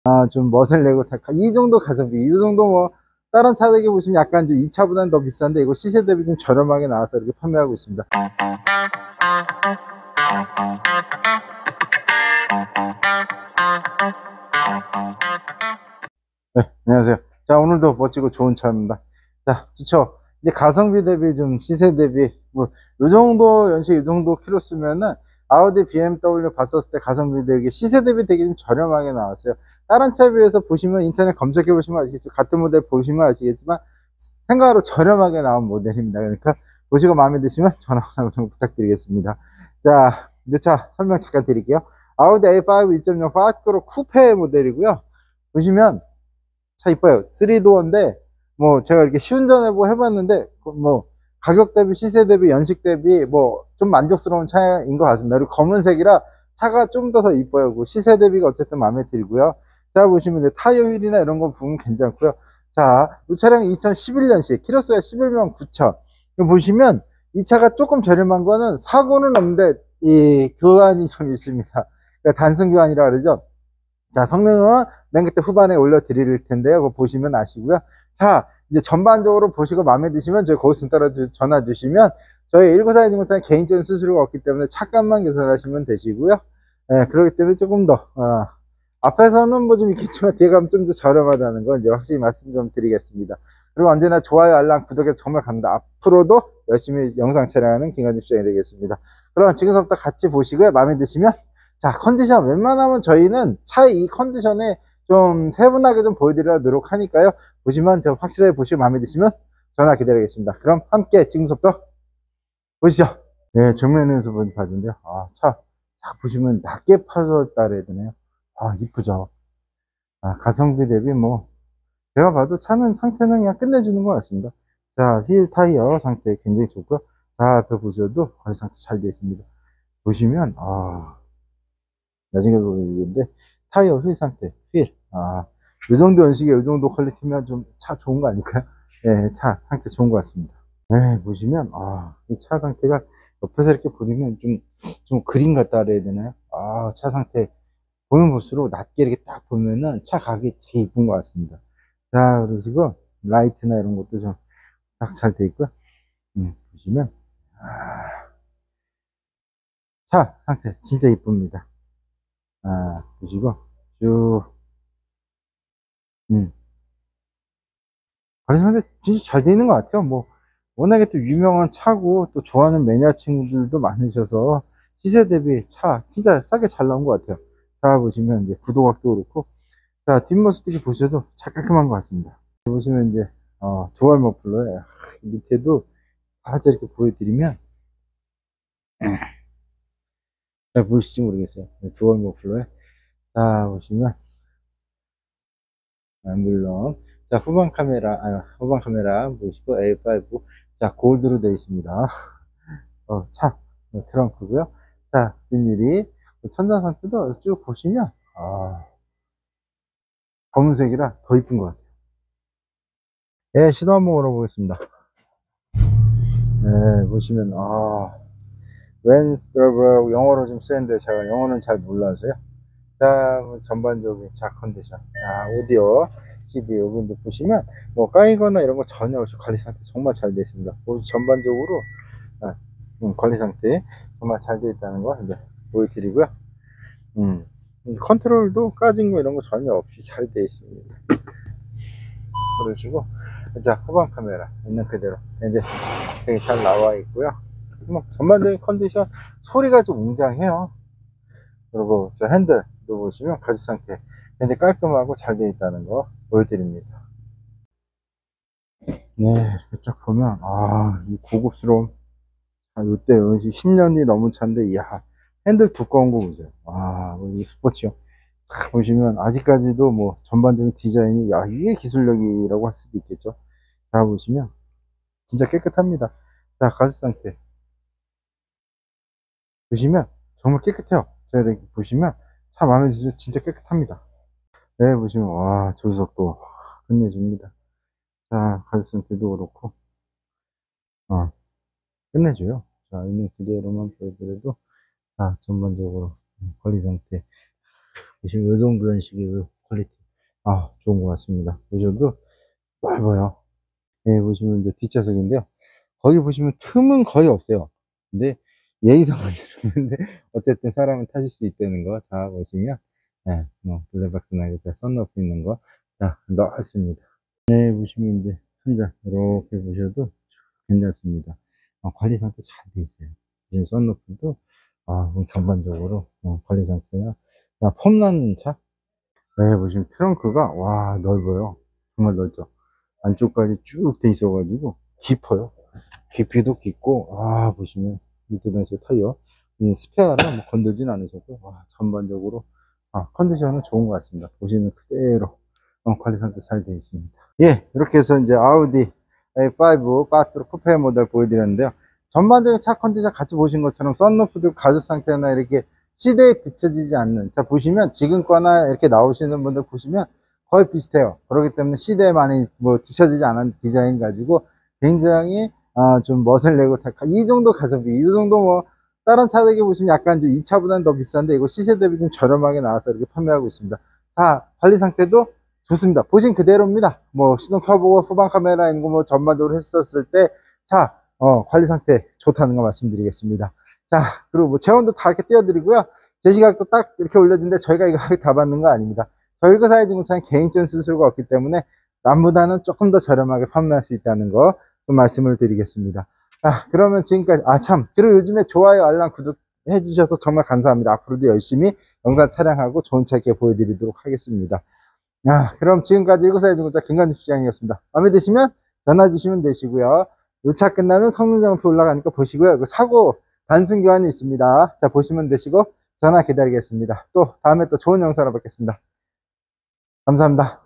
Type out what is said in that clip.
좀 멋을 내고 이 정도 가성비, 이 정도 뭐 다른 차들에 보시면 약간 좀 이 차보다는 더 비싼데 이거 시세 대비 좀 저렴하게 나와서 이렇게 판매하고 있습니다. 네, 안녕하세요. 자, 오늘도 멋지고 좋은 차입니다. 자, 좋죠. 근데 가성비 대비 좀 시세 대비 뭐 요 정도 연식 요 정도 키로 쓰면은 아우디 BMW 봤었을 때 가성비 대비 시세 대비 되게 좀 저렴하게 나왔어요. 다른 차에 비해서 보시면 인터넷 검색해 보시면 아시겠죠. 같은 모델 보시면 아시겠지만 생각으로 저렴하게 나온 모델입니다. 그러니까 보시고 마음에 드시면 전화 좀 부탁드리겠습니다. 자, 이 차 설명 잠깐 드릴게요. 아우디 A5 2.0 파트로 쿠페 모델이고요. 보시면 차 이뻐요. 3도어인데 뭐 제가 이렇게 시운전해보고 해봤는데 뭐 가격 대비 시세 대비 연식 대비 뭐 좀 만족스러운 차인 것 같습니다. 그리고 검은색이라 차가 좀 더 이뻐요. 그 시세 대비가 어쨌든 마음에 들고요. 자, 보시면 이제 타이어 휠이나 이런 거 보면 괜찮고요. 자, 이 차량이 2011년식 키로수가 11만 9천. 보시면 이 차가 조금 저렴한 거는 사고는 없는데 이 교환이 좀 있습니다. 그러니까 단순 교환이라 그러죠. 자, 성능은 맨 끝에 후반에 올려드릴 텐데요. 그거 보시면 아시고요. 자, 이제 전반적으로 보시고 마음에 드시면 저희 고객센터로 전화 주시면 저희 1942 중고차는 개인적인 수수료가 없기 때문에 차값만 계산하시면 되시고요. 예, 그렇기 때문에 조금 더 앞에서는 뭐 좀 있겠지만 뒤에 가면 좀 더 저렴하다는 거 이제 확실히 말씀 좀 드리겠습니다. 그리고 언제나 좋아요, 알람, 구독에 정말 감사합니다. 앞으로도 열심히 영상 촬영하는 김관진 수장이 되겠습니다. 그럼 지금부터 같이 보시고요. 마음에 드시면 자, 컨디션 웬만하면 저희는 차의 이 컨디션에 좀 세분하게 좀 보여드리려 노력하니까요. 보시면 좀 확실하게 보시고 마음에 드시면 전화 기다리겠습니다. 그럼 함께 지금부터 보시죠. 네, 정면에서 봐준데요. 차 보시면 낮게 파졌다 그래야 되나요? 이쁘죠. 가성비 대비 뭐 제가 봐도 차는 상태는 그냥 끝내주는 것 같습니다. 자, 휠 타이어 상태 굉장히 좋고요. 자, 앞에 보셔도 관리 상태 잘 되어 있습니다. 보시면 나중에 보이는데 타이어 휠 상태 휠 이 정도 연식에 이 정도 퀄리티면 좀 차 좋은 거 아닐까요? 네, 차 상태 좋은 것 같습니다. 네, 보시면 이 차 상태가 옆에서 이렇게 보시면 좀 그림 같다 그래야 되나요? 차 상태 보면 볼수록 낮게 이렇게 딱 보면은 차 가격이 되게 이쁜 것 같습니다. 자, 그러시고 라이트나 이런 것도 좀 딱 잘 돼 있고요. 보시면 차 상태 진짜 이쁩니다. 보시고 쭉 음, 관리 상태 진짜 잘 돼 있는 것 같아요. 뭐 워낙에 또 유명한 차고 또 좋아하는 매니아 친구들도 많으셔서 시세 대비 차 진짜 싸게 잘 나온 것 같아요. 자, 보시면 이제 구도각도 그렇고 자, 뒷모습 이렇게 보셔도 차 깔끔한 것 같습니다. 보시면 이제 두알 머플러에 밑에도 살짝 이렇게 보여드리면 잘 보이실지 모르겠어요. 두알 머플러에 자, 보시면 물론 자, 후방 카메라 보시고 A5 자, 골드로 되어 있습니다. 차 트렁크고요. 자, 뒷유리 천장 상태도 쭉 보시면 검은색이라 더 이쁜 것 같아요. 네, 시도 한번 걸어보겠습니다. 네, 보시면 웬스더버 영어로 좀 쓰는데 제가 영어는 잘 몰라서요. 자, 뭐 전반적인 차 컨디션 오디오 CD 여기 보시면 뭐 까이거나 이런 거 전혀 없이 관리 상태 정말 잘 되어 있습니다. 전반적으로 관리 상태 정말 잘 되어 있다는 거 이제 보여드리고요. 컨트롤도 까진 거 이런 거 전혀 없이 잘 되어 있습니다. 그러시고 자, 후방 카메라 있는 그대로 이제 되게 잘 나와 있고요. 뭐 전반적인 컨디션 소리가 좀 웅장해요. 그리고 저 핸들도 보시면 가죽 상태 굉장히 깔끔하고 잘 되어 있다는 거 보여드립니다. 네, 쫙 보면 이 고급스러운 이때 10년이 넘은 차인데 이야, 핸들 두꺼운 거 보세요. 이 스포츠용 딱 보시면 아직까지도 뭐 전반적인 디자인이 이게 기술력이라고 할 수도 있겠죠. 자, 보시면 진짜 깨끗합니다. 자, 가죽 상태 보시면 정말 깨끗해요. 자, 이렇게 보시면 차 마음에 드시죠? 진짜 깨끗합니다. 네, 보시면 조수석도 끝내줍니다. 자, 가죽 상태도 그렇고 끝내줘요. 자, 있는 그대로만 보여드려도 전반적으로 관리 상태 보시면 이 정도 연식이에요. 퀄리티. 좋은 것 같습니다. 보셔도 넓어요. 예, 보시면 이제 뒷좌석인데요. 거기 보시면 틈은 거의 없어요. 근데 예의상은 줬는데 어쨌든 사람은 타실 수 있다는 거. 자, 보시면, 예, 블랙박스나 이렇게 썬루프 있는 거. 자, 넓습니다. 네, 보시면 이제 천장, 이렇게 보셔도 괜찮습니다. 관리 상태 잘 돼 있어요. 지금 썬루프도, 전반적으로, 관리 상태가, 폼난 차? 네, 보시면 트렁크가, 와, 넓어요. 정말 넓죠. 안쪽까지 쭉 돼 있어가지고, 깊어요. 깊이도 깊고, 보시면, 밑에단식 타이어. 스페어는 뭐 건들진 않으셨고, 전반적으로, 컨디션은 좋은 것 같습니다. 보시는 그대로, 관리 상태 잘 되어 있습니다. 예, 이렇게 해서 이제 아우디 A5 까트로 쿠페 모델 보여드렸는데요. 전반적인 차 컨디션 같이 보신 것처럼 썬루프도 가죽 상태나 이렇게 시대에 비춰지지 않는, 자, 보시면 지금 거나 이렇게 나오시는 분들 보시면 거의 비슷해요. 그렇기 때문에 시대에 많이 뭐 뒤처지지 않은 디자인 가지고 굉장히 좀 멋을 내고, 이 정도 가성비, 이 정도 뭐 다른 차들에 보시면 약간 좀 이 차보다는 더 비싼데 이거 시세 대비 좀 저렴하게 나와서 이렇게 판매하고 있습니다. 자, 관리 상태도 좋습니다. 보신 그대로입니다. 뭐 시동 켜보고 후방 카메라 있는 거 뭐 전반적으로 했었을 때, 자, 관리 상태 좋다는 거 말씀드리겠습니다. 자, 그리고 뭐 재원도 다 이렇게 띄워드리고요. 제시각도 딱 이렇게 올려드는데 저희가 이거 다 받는 거 아닙니다. 저희 회사의 중고차는 개인전 수수료가 없기 때문에 남보다는 조금 더 저렴하게 판매할 수 있다는 거 좀 말씀을 드리겠습니다. 그러면 지금까지, 참, 그리고 요즘에 좋아요, 알람, 구독 해주셔서 정말 감사합니다. 앞으로도 열심히 영상 촬영하고 좋은 차 이렇게 보여드리도록 하겠습니다. 그럼 지금까지 일구사의 중고차 김관주 시장이었습니다. 마음에 드시면 전화 주시면 되시고요. 요 차 끝나면 성능정표 올라가니까 보시고요. 그 사고 단순 교환이 있습니다. 자, 보시면 되시고 전화 기다리겠습니다. 또 다음에 또 좋은 영상으로 뵙겠습니다. 감사합니다.